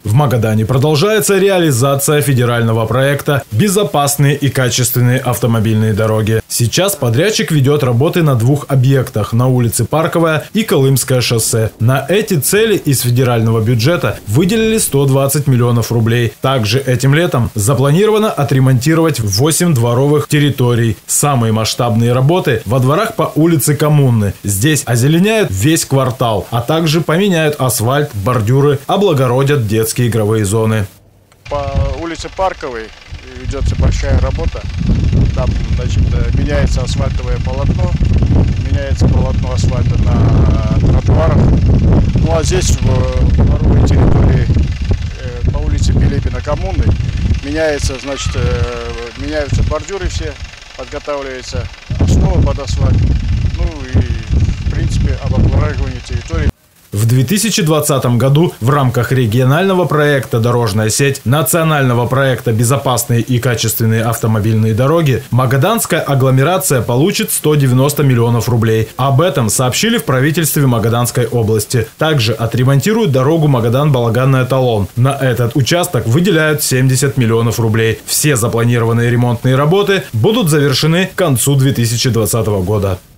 В Магадане продолжается реализация федерального проекта «Безопасные и качественные автомобильные дороги». Сейчас подрядчик ведет работы на двух объектах на улице Парковая и Колымское шоссе. На эти цели из федерального бюджета выделили 120 миллионов рублей. Также этим летом запланировано отремонтировать 8 дворовых территорий. Самые масштабные работы во дворах по улице Коммунны. Здесь озеленяют весь квартал, а также поменяют асфальт, бордюры, облагородят детские игровые зоны. По улице Парковой ведется большая работа. Там, значит, меняется асфальтовое полотно, меняется полотно асфальта на тротуарах. Ну а здесь, в дворовой территории по улице Пилипина Коммуны, меняется, значит, меняются бордюры все, подготавливается основа под асфальт. Ну и, в принципе, облагораживание территории. В 2020 году в рамках регионального проекта «Дорожная сеть», национального проекта «Безопасные и качественные автомобильные дороги» магаданская агломерация получит 190 миллионов рублей. Об этом сообщили в правительстве Магаданской области. Также отремонтируют дорогу Магадан-Балаганная-Талон. На этот участок выделяют 70 миллионов рублей. Все запланированные ремонтные работы будут завершены к концу 2020 года.